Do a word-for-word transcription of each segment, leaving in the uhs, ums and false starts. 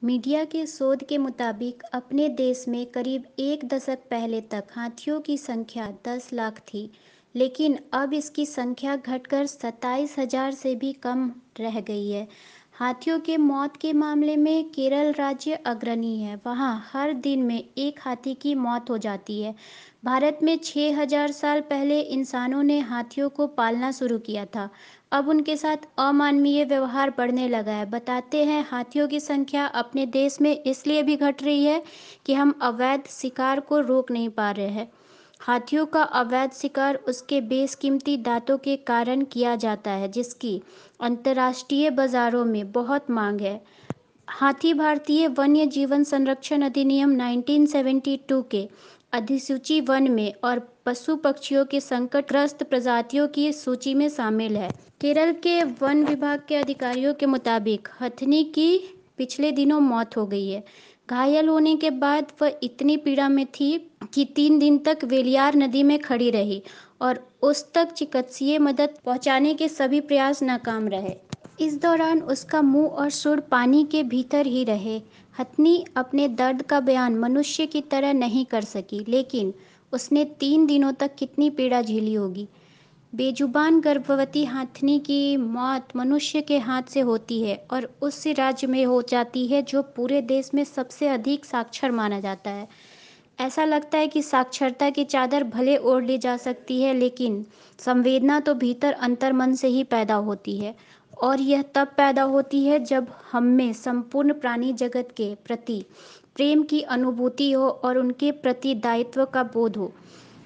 Media के शोध के मुताबिक अपने देश में करीब एक दशक पहले तक हाथियों की संख्या दस लाख थी, लेकिन अब इसकी संख्या घटकर सत्ताईस हजार से भी कम रह गई है। हाथियों के मौत के मामले में केरल राज्य अग्रणी है। वहां हर दिन में एक हाथी की मौत हो जाती है। भारत में छह हजार साल पहले इंसानों ने हाथियों को पालना शुरू किया था। अब उनके साथ अमानवीय व्यवहार बढ़ने लगा है। बताते हैं, हाथियों की संख्या अपने देश में इसलिए भी घट रही है कि हम अवैध शिकार को रोक नहीं पा रहे हैं। हाथियों का अवैध शिकार उसके बेशकीमती दांतों के कारण किया जाता है, जिसकी अंतर्राष्ट्रीय बाजारों में बहुत मांग है। हाथी भारतीय वन्य जीवन संरक्षण अधिनियम उन्नीस सौ बहत्तर के अधिसूची वन में और पशु पक्षियों के संकटग्रस्त प्रजातियों की सूची में शामिल है। केरल के वन विभाग के अधिकारियों के मुताबिक हथिनी की पिछले दिनों मौत हो गई है। घायल होने के बाद वह इतनी पीड़ा में थी कि तीन दिन तक वेलियार नदी में खड़ी रही और उस तक चिकित्सीय मदद पहुंचाने के सभी प्रयास नाकाम रहे। इस दौरान उसका मुंह और सुर पानी के भीतर ही रहे। हथनी अपने दर्द का बयान मनुष्य की तरह नहीं कर सकी, लेकिन उसने तीन दिनों तक कितनी पीड़ा झेली होगी। बेजुबान गर्भवती हथनी की मौत मनुष्य के हाथ से होती है और उस राज्य में हो जाती है जो पूरे देश में सबसे अधिक साक्षर माना जाता है। ऐसा लगता है कि साक्षरता की चादर भले ओढ़ ली जा सकती है, लेकिन संवेदना तो भीतर अंतर्मन से ही पैदा होती है, और यह तब पैदा होती है जब हम में संपूर्ण प्राणी जगत के प्रति प्रेम की अनुभूति हो और उनके प्रति दायित्व का बोध हो।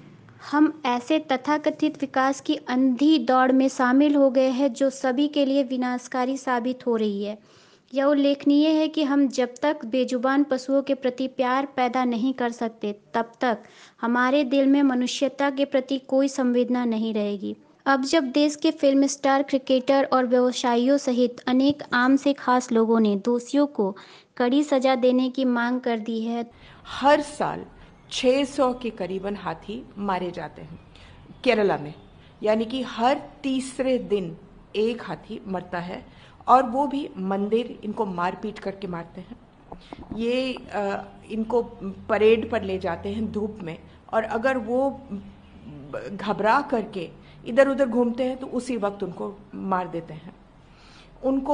हम ऐसे तथाकथित विकास की अंधी दौड़ में शामिल हो गए हैं जो सभी के लिए विनाशकारी साबित हो रही है। यह उल्लेखनीय है कि हम जब तक बेजुबान पशुओं के प्रति प्यार पैदा नहीं कर सकते, तब तक हमारे दिल में मनुष्यता के प्रति कोई संवेदना नहीं रहेगी। अब जब देश के फिल्म स्टार, क्रिकेटर और व्यवसायियों सहित अनेक आम से खास लोगों ने दोषियों को कड़ी सजा देने की मांग कर दी है। हर साल छह सौ के करीबन हाथी मारे जाते हैं केरला में, यानी कि हर तीसरे दिन एक हाथी मरता है, और वो भी मंदिर इनको मारपीट करके मारते हैं। ये आ, इनको परेड पर ले जाते हैं धूप में, और अगर वो घबरा करके इधर उधर घूमते हैं तो उसी वक्त उनको मार देते हैं। उनको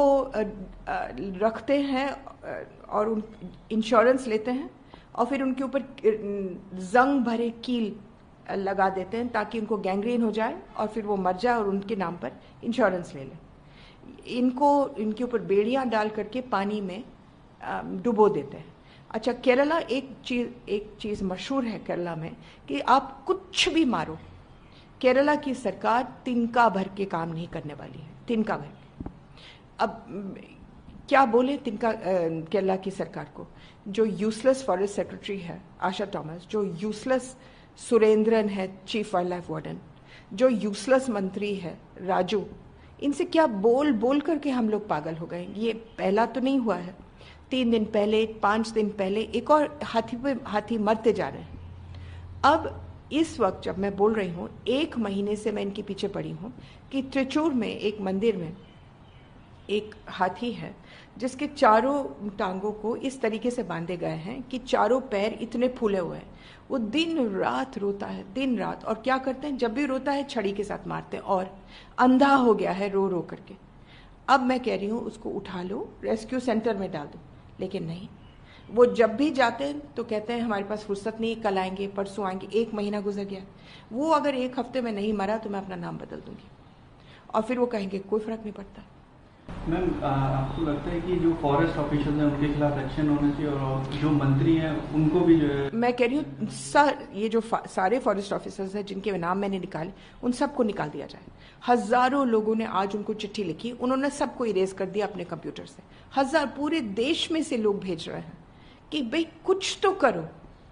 रखते हैं और उन इंश्योरेंस लेते हैं, और फिर उनके ऊपर जंग भरे कील लगा देते हैं ताकि उनको गैंग्रीन हो जाए और फिर वो मर जाए और उनके नाम पर इंश्योरेंस ले लें। इनको इनके ऊपर बेड़ियां डाल करके पानी में डुबो देते हैं। अच्छा, केरला एक चीज एक चीज मशहूर है केरला में कि आप कुछ भी मारो, केरला की सरकार तिनका भर के काम नहीं करने वाली है, तिनका भर के। अब क्या बोले तिनका केरला की सरकार को? जो यूजलेस फॉरेस्ट सेक्रेटरी है आशा टॉमस, जो यूजलेस सुरेंद्रन है चीफ वाइल्ड लाइफ वार्डन, जो यूजलेस मंत्री है राजू, इनसे क्या बोल बोल करके हम लोग पागल हो गए। ये पहला तो नहीं हुआ है, तीन दिन पहले, पांच दिन पहले एक और हाथी पे हाथी मरते जा रहे हैं। अब इस वक्त जब मैं बोल रही हूँ, एक महीने से मैं इनके पीछे पड़ी हूँ कि त्रिचूर में एक मंदिर में एक हाथी है जिसके चारों टांगों को इस तरीके से बांधे गए हैं कि चारों पैर इतने फूले हुए हैं। वो दिन रात रोता है, दिन रात। और क्या करते हैं, जब भी रोता है छड़ी के साथ मारते हैं, और अंधा हो गया है रो रो करके। अब मैं कह रही हूँ उसको उठा लो, रेस्क्यू सेंटर में डाल दो, लेकिन नहीं। वो जब भी जाते हैं तो कहते हैं हमारे पास फुर्सत नहीं, कल आएंगे, परसों आएंगे। एक महीना गुजर गया। वो अगर एक हफ्ते में नहीं मरा तो मैं अपना नाम बदल दूंगी, और फिर वो कहेंगे कोई फर्क नहीं पड़ता। मैम, आपको लगता है कि जो फॉरेस्ट ऑफिसर्स हैं उनके खिलाफ एक्शन होना चाहिए, और जो मंत्री हैं उनको भी जो है? मैं कह रही हूँ सर, ये जो सारे फॉरेस्ट ऑफिसर्स हैं जिनके नाम मैंने निकाले, उन सबको निकाल दिया जाए। हजारों लोगों ने आज उनको चिट्ठी लिखी, उन्होंने सबको इरेज कर दिया अपने कंप्यूटर से। हजार पूरे देश में से लोग भेज रहे हैं कि भाई कुछ तो करो।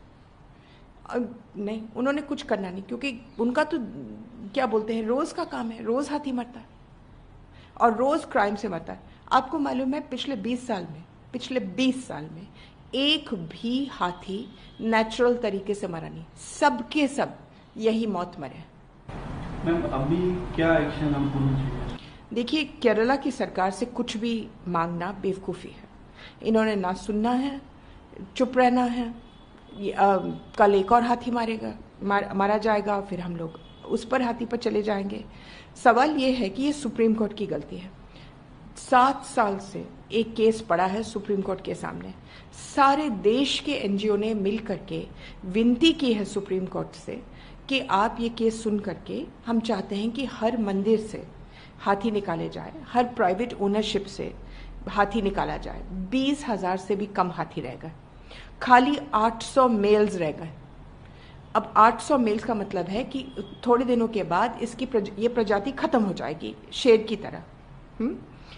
नहीं, उन्होंने कुछ करना नहीं, क्योंकि उनका तो क्या बोलते हैं, रोज का काम है, रोज हाथी मरता है और रोज क्राइम से मरता है। आपको मालूम है पिछले बीस साल में पिछले बीस साल में एक भी हाथी नेचुरल तरीके से मरा नहीं, सबके सब यही मौत मरे। मैम, अभी क्या एक्शन हमको होना चाहिए? देखिए, केरला की सरकार से कुछ भी मांगना बेवकूफ़ी है। इन्होंने ना सुनना है, चुप रहना है। आ, कल एक और हाथी मारेगा मार, मारा जाएगा, फिर हम लोग उस पर हाथी पर चले जाएंगे। सवाल ये है कि ये सुप्रीम कोर्ट की गलती है। सात साल से एक केस पड़ा है सुप्रीम कोर्ट के सामने। सारे देश के एनजीओ ने मिल करके विनती की है सुप्रीम कोर्ट से कि आप ये केस सुन करके, हम चाहते हैं कि हर मंदिर से हाथी निकाले जाए, हर प्राइवेट ओनरशिप से हाथी निकाला जाए। बीस हजार से भी कम हाथी रह गए, खाली आठ सौ मेल्स रह गए। अब आठ सौ मेल्स का मतलब है कि थोड़े दिनों के बाद इसकी प्रज, ये प्रजाति खत्म हो जाएगी शेर की तरह। हुँ?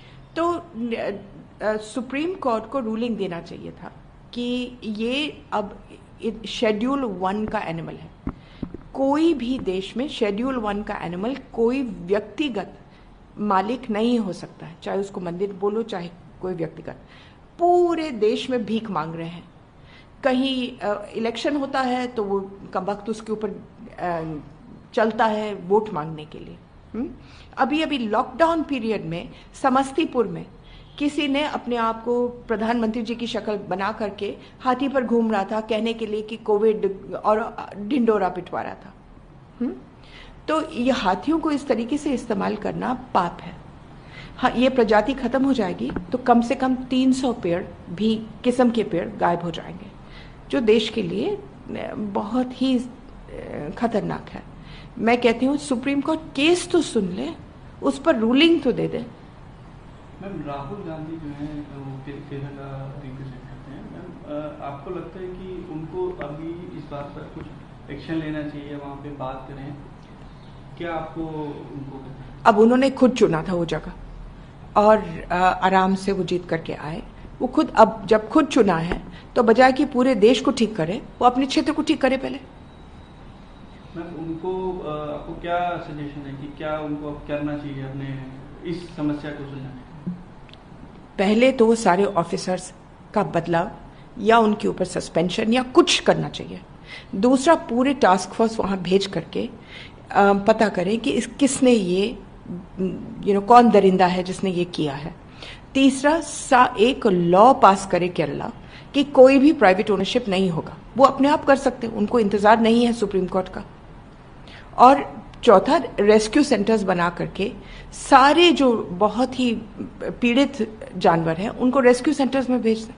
तो सुप्रीम कोर्ट को रूलिंग देना चाहिए था कि ये अब शेड्यूल वन का एनिमल है। कोई भी देश में शेड्यूल वन का एनिमल कोई व्यक्तिगत मालिक नहीं हो सकता है, चाहे उसको मंदिर बोलो चाहे कोई व्यक्तिगत। पूरे देश में भीख मांग रहे हैं। कहीं इलेक्शन होता है तो वो कमबख्त उसके ऊपर चलता है वोट मांगने के लिए। हुँ? अभी अभी लॉकडाउन पीरियड में समस्तीपुर में किसी ने अपने आप को प्रधानमंत्री जी की शक्ल बना करके हाथी पर घूम रहा था, कहने के लिए कि कोविड और ढिंडोरा पिटवा रहा था। हुँ? तो ये हाथियों को इस तरीके से इस्तेमाल करना पाप है। हाँ, ये प्रजाति खत्म हो जाएगी तो कम से कम तीन सौ पेड़ भी किस्म के पेड़ गायब हो जाएंगे, जो देश के लिए बहुत ही खतरनाक है। मैं कहती हूँ सुप्रीम कोर्ट केस तो सुन ले, उस पर रूलिंग तो दे दे। मैम, राहुल गांधी जो है वो केरला रिप्रेजेंट करते हैं। मैम, आपको लगता है कि उनको अभी इस बात पर कुछ एक्शन लेना चाहिए, वहाँ पे बात करें? क्या आपको उनको अब उन्होंने खुद चुना था वो जगह और आ, आराम से वो जीत करके आए। वो खुद अब जब खुद चुना है तो बजाय कि पूरे देश को ठीक करे, वो अपने क्षेत्र को ठीक करे पहले। मैम, उनको आपको क्या सजेशन है कि क्या उनको अब करना चाहिए अपने इस समस्या को सुलझाने? पहले तो वो सारे ऑफिसर्स का बदलाव या उनके ऊपर सस्पेंशन या कुछ करना चाहिए। दूसरा, पूरे टास्क फोर्स वहां भेज करके आ, पता करें कि इस किसने ये यू नो कौन दरिंदा है जिसने ये किया है। तीसरा, सा एक लॉ पास करे केरला कि कोई भी प्राइवेट ओनरशिप नहीं होगा, वो अपने आप कर सकते, उनको इंतजार नहीं है सुप्रीम कोर्ट का। और चौथा, रेस्क्यू सेंटर्स बना करके सारे जो बहुत ही पीड़ित जानवर हैं उनको रेस्क्यू सेंटर्स में भेज दें।